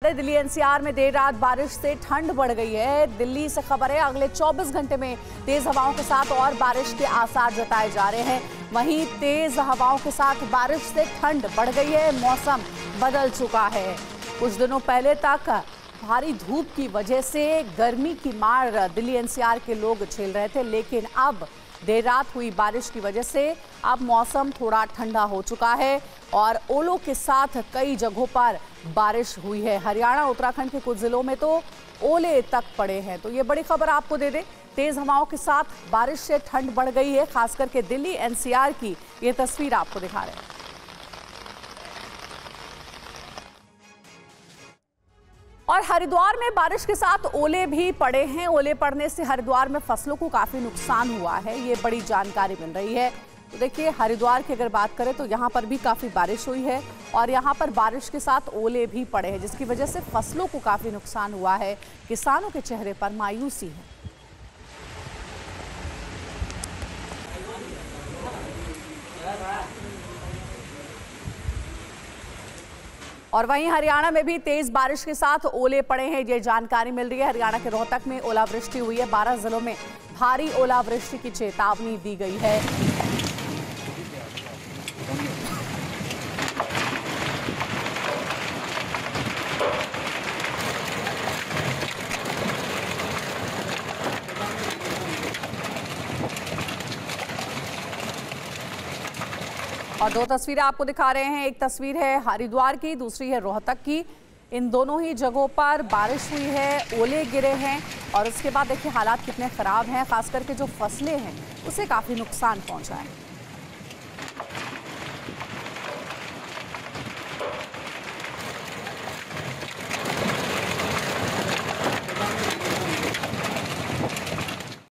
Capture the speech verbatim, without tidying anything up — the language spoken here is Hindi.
दिल्ली एनसीआर में देर रात बारिश से ठंड बढ़ गई है। दिल्ली से खबर है अगले चौबीस घंटे में तेज हवाओं के साथ और बारिश के आसार जताए जा रहे हैं। वहीं तेज हवाओं के साथ बारिश से ठंड बढ़ गई है, मौसम बदल चुका है। कुछ दिनों पहले तक भारी धूप की वजह से गर्मी की मार दिल्ली एनसीआर के लोग झेल रहे थे, लेकिन अब देर रात हुई बारिश की वजह से अब मौसम थोड़ा ठंडा हो चुका है और ओलों के साथ कई जगहों पर बारिश हुई है। हरियाणा उत्तराखंड के कुछ जिलों में तो ओले तक पड़े हैं। तो ये बड़ी खबर आपको दे दें, तेज हवाओं के साथ बारिश से ठंड बढ़ गई है। खास करके दिल्ली एनसीआर की ये तस्वीर आपको दिखा रहे हैं। और हरिद्वार में बारिश के साथ ओले भी पड़े हैं। ओले पड़ने से हरिद्वार में फसलों को काफी नुकसान हुआ है, ये बड़ी जानकारी मिल रही है। तो देखिए, हरिद्वार की अगर बात करें तो यहाँ पर भी काफी बारिश हुई है और यहाँ पर बारिश के साथ ओले भी पड़े हैं, जिसकी वजह से फसलों को काफी नुकसान हुआ है। किसानों के चेहरे पर मायूसी है। और वहीं हरियाणा में भी तेज बारिश के साथ ओले पड़े हैं, ये जानकारी मिल रही है। हरियाणा के रोहतक में ओलावृष्टि हुई है। बारह जिलों में भारी ओलावृष्टि की चेतावनी दी गई है। और दो तस्वीरें आपको दिखा रहे हैं, एक तस्वीर है हरिद्वार की, दूसरी है रोहतक की। इन दोनों ही जगहों पर बारिश हुई है, ओले गिरे हैं और उसके बाद देखिए हालात कितने खराब हैं। खास करके जो फसलें हैं उसे काफ़ी नुकसान पहुंचा है।